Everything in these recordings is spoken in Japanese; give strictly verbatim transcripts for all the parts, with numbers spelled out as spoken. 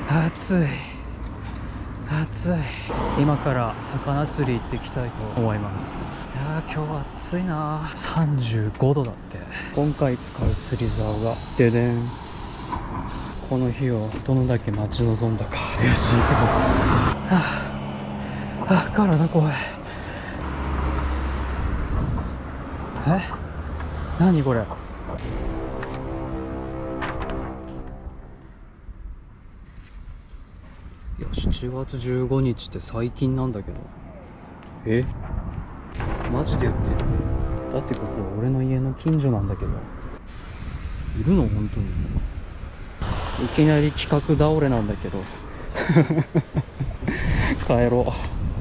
暑い暑い。今から魚釣り行ってきたいと思います。いやー今日は暑いな。さんじゅうごどだって。今回使う釣り竿がででん。この日をどのだけ待ち望んだか。よし行くぞ。はあ、はあ、体怖い。え、何これ。いやしちがつじゅうごにちって最近なんだけど。え、マジで言ってる。だってここ俺の家の近所なんだけど。いるの本当に。いきなり企画倒れなんだけど帰ろ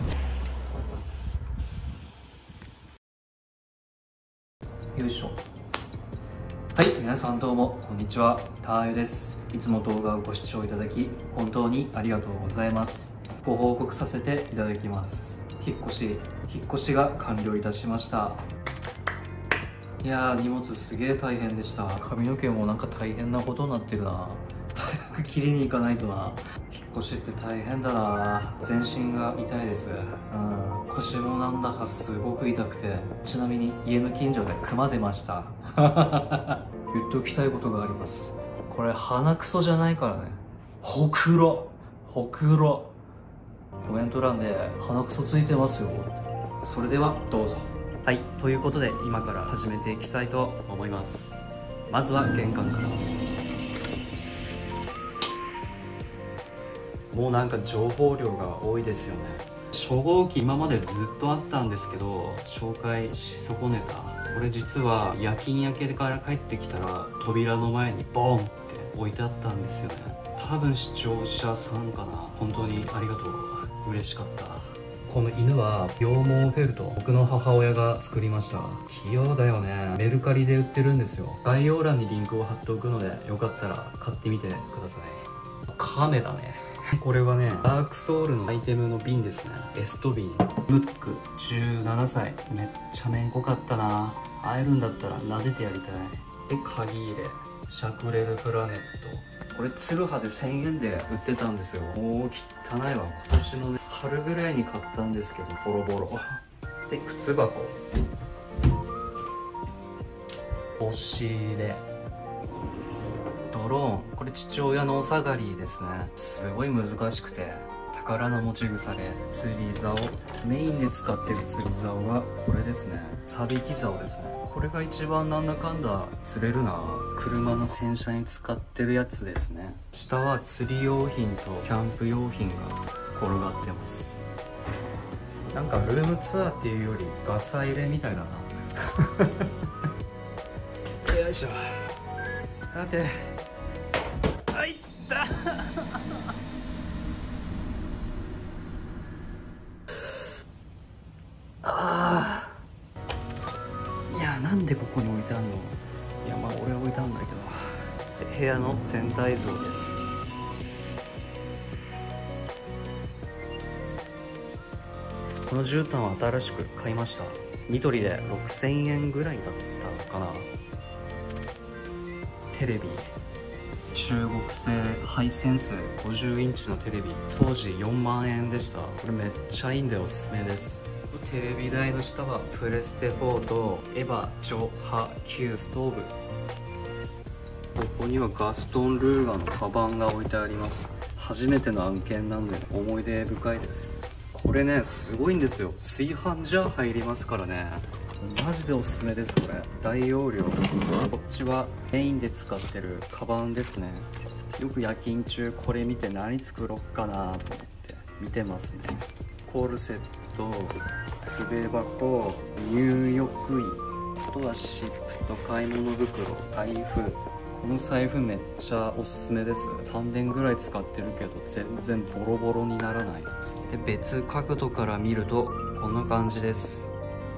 う。よいしょ。はい、皆さんどうもこんにちは、たーゆです。いつも動画をご視聴いただき本当にありがとうございます。ご報告させていただきます。引っ越し引っ越しが完了いたしました。いやー荷物すげえ大変でした。髪の毛もなんか大変なことになってるな。早く切りに行かないとな。引っ越しって大変だな。全身が痛いです。うん、腰もなんだかすごく痛くて、ちなみに家の近所でクマ出ました言っておきたいことがあります。これ鼻くそじゃないからね。ほくろほくろ。コメント欄で鼻くそついてますよ。それではどうぞ。はい、ということで今から始めていきたいと思います。まずは玄関から。もうなんか情報量が多いですよね。初号機今までずっとあったんですけど紹介し損ねた。これ実は夜勤明けから帰ってきたら扉の前にボンって置いてあったんですよね。多分視聴者さんかな。本当にありがとう。嬉しかった。この犬は羊毛フェルト、僕の母親が作りました。器用だよね。メルカリで売ってるんですよ。概要欄にリンクを貼っておくのでよかったら買ってみてください。カメだねこれはね、ダークソウルのアイテムの瓶ですね。エスト瓶。ムック、じゅうななさい。めっちゃめんこかったな。会えるんだったら撫でてやりたい。で、鍵入れ。シャクレルプラネット。これ、ツルハでせんえんで売ってたんですよ。もう汚いわ。今年のね、春ぐらいに買ったんですけど、ボロボロ。で、靴箱。押し入れ。ドローン。これ父親のお下がりですね。すごい難しくて宝の持ち腐れ。釣り竿。メインで使ってる釣り竿がこれですね。サビキ竿ですね。これが一番なんだかんだ釣れるな。車の洗車に使ってるやつですね。下は釣り用品とキャンプ用品が転がってます。なんかルームツアーっていうよりガサ入れみたいだなよいしょ。さて、あいったあー、いやなんでここに置いてあんの。いやまあ俺は置いたんだけど。で部屋の全体像です。この絨毯は新しく買いました。ニトリでろくせんえんぐらいだったのかな。テレビ、中国製ハイセンスごじゅうインチのテレビ、当時よんまんえんでした。これめっちゃいいんでおすすめです。テレビ台の下はプレステフォーとエヴァジョハキューストーブ。ここにはガストンルーガーのカバンが置いてあります。初めての案件なんで思い出深いです。これねすごいんですよ。炊飯ジャー入りますからね。マジでおすすめです。これ大容量。こっちはメインで使ってるカバンですね。よく夜勤中これ見て何作ろっかなと思って見てますね。コルセット、筆箱、入浴衣、あとは湿布と買い物袋、財布。この財布めっちゃおすすめです。さんねんぐらい使ってるけど全然ボロボロにならない。で別角度から見るとこんな感じです。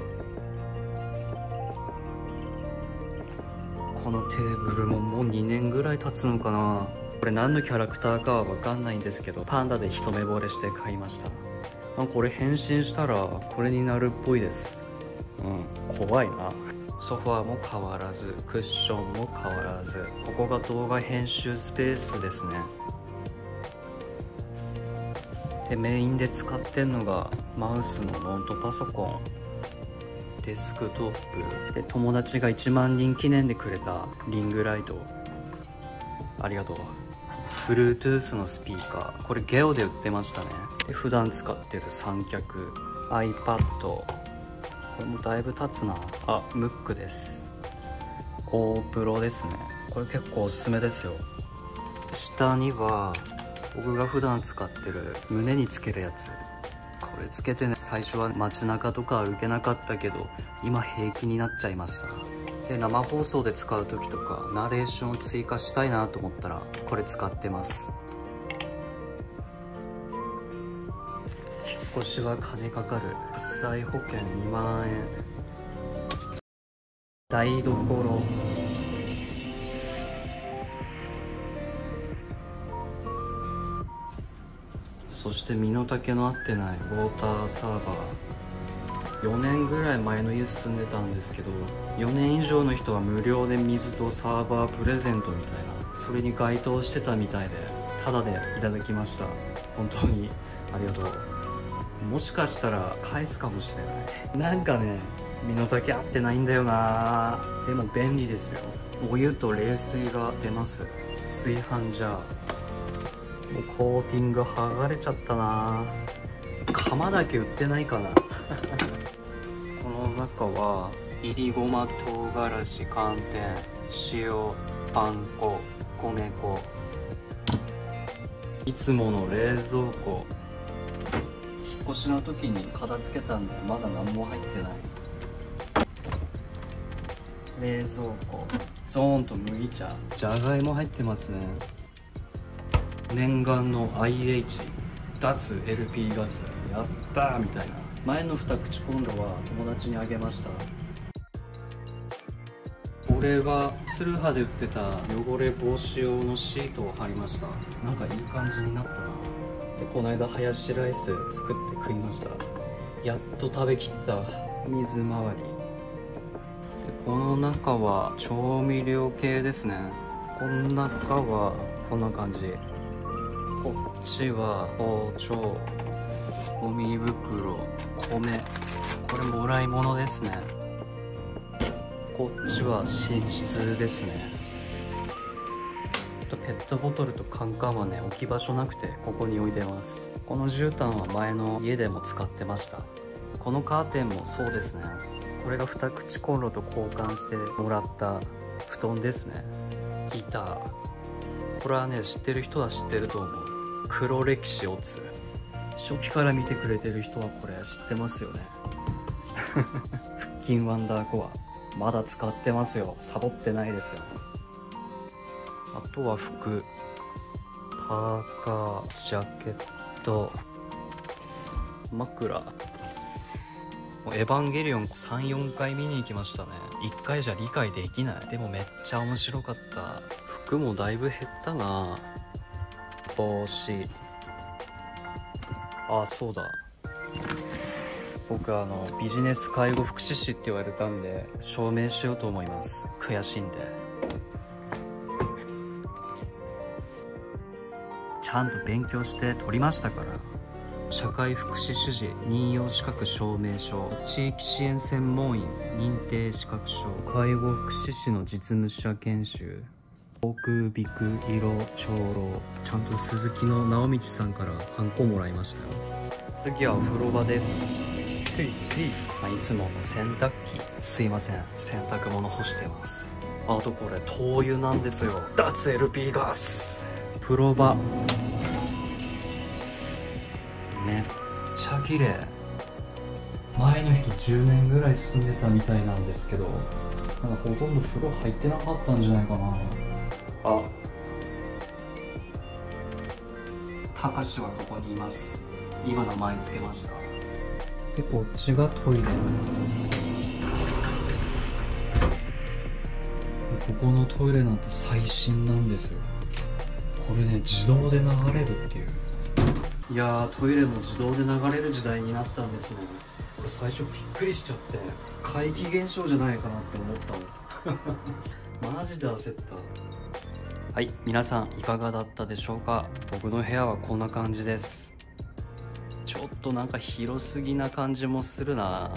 このテーブルももうにねんぐらい経つのかな。これ何のキャラクターかは分かんないんですけどパンダで一目惚れして買いました。これ変身したらこれになるっぽいです。うん、怖いな。ソファーも変わらずクッションも変わらず。ここが動画編集スペースですね。 でメインで使ってんのがマウスのノートパソコン、デスクトップで、友達がいちまんにん記念でくれたリングライト、ありがとう。 Bluetooth のスピーカー、これゲオで売ってましたね。で普段使ってる三脚、 iPad、 これもだいぶ経つなあ、ムックです。 GoPro ですね。これ結構おすすめですよ。下には僕が普段使ってる胸につけるやつ、これつけてね、最初は街中とか歩けなかったけど今平気になっちゃいました。で生放送で使う時とかナレーションを追加したいなと思ったらこれ使ってます。引っ越しは金かかる、火災保険にまんえん。台所、そして身の丈の合ってないウォーターサーバー。よねんぐらい前の家住んでたんですけど、よねん以上の人は無料で水とサーバープレゼントみたいな、それに該当してたみたいでタダでいただきました。本当にありがとう。もしかしたら返すかもしれない。なんかね、身の丈合ってないんだよな。でも便利ですよ。お湯と冷水が出ます。炊飯ジャー、コーティング剥がれちゃったな。釜だけ売ってないかな。この中はいりごま、唐辛子、寒天、塩、パン粉、米粉、いつもの冷蔵庫。引っ越しの時に片付けたんでまだ何も入ってない。冷蔵庫、ゾーンと麦茶、じゃがいも入ってますね。念願の アイエイチ 脱 エルピー ガス、やったーみたいな。前の二口コンロは友達にあげました。これはツルハで売ってた汚れ防止用のシートを貼りました。なんかいい感じになったな。でこの間ハヤシライス作って食いました。やっと食べきった水回りで、この中は調味料系ですね。この中はこんな感じ。こっちは包丁、ゴミ袋、米、これもらい物ですね。こっちは寝室ですね。ペットボトルとカンカンはね、置き場所なくてここに置いてます。この絨毯は前の家でも使ってました。このカーテンもそうですね。これが二口コンロと交換してもらった布団ですね。ギター、これはね、知ってる人は知ってると思う。黒歴史オツ、初期から見てくれてる人はこれ知ってますよね。腹筋ワンダーコア、まだ使ってますよ。サボってないですよ。あとは服、パーカー、ジャケット、枕。エヴァンゲリオンさん、よんかい見に行きましたね。いっかいじゃ理解できない。でもめっちゃ面白かった。服もだいぶ減ったな。帽子、あ、そうだ、僕あのビジネス介護福祉士って言われたんで証明しようと思います。悔しいんで。ちゃんと勉強して取りましたから。社会福祉主事任用資格証明書、地域支援専門員認定資格証、介護福祉士の実務者研修、航空ビク色長老、ちゃんと鈴木の直道さんからハンコもらいましたよ。次はお風呂場です。まあ、いつもの洗濯機、すいません、洗濯物干してます。あとこれ灯油なんですよ。脱 エルピー ガス。風呂場めっちゃ綺麗。前の人じゅうねんぐらい住んでたみたいなんですけど、なんかほとんど風呂入ってなかったんじゃないかな。あ、たかしはここにいます。今名前つけました。でこっちがトイレ。ここのトイレなんて最新なんですよ。これね、自動で流れるっていう。いやー、トイレも自動で流れる時代になったんですね。これ最初びっくりしちゃって、怪奇現象じゃないかなって思ったの。マジで焦った。はい、皆さんいかがだったでしょうか。僕の部屋はこんな感じです。 ちょっとなんか広すぎな感じもするな。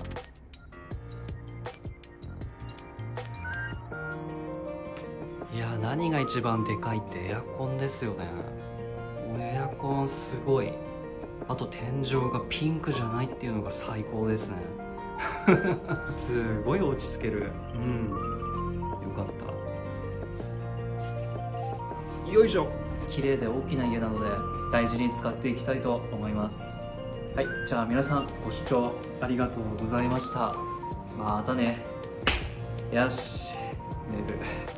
いや、何が一番でかいってエアコンですよね。もうエアコンすごい。あと天井がピンクじゃないっていうのが最高ですね。すごい落ち着ける。うん、よかった。よいしょ。綺麗で大きな家なので大事に使っていきたいと思います。はい、じゃあ皆さんご視聴ありがとうございました。またね。よし、寝る。